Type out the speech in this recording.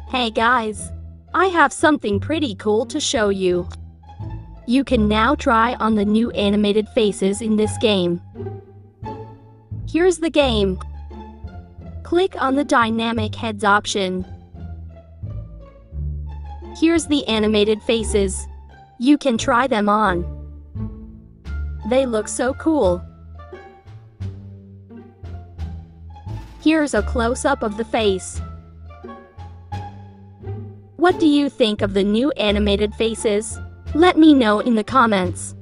Hey guys! I have something pretty cool to show you. You can now try on the new animated faces in this game. Here's the game. Click on the dynamic heads option. Here's the animated faces. You can try them on. They look so cool. Here's a close-up of the face. What do you think of the new animated faces? Let me know in the comments.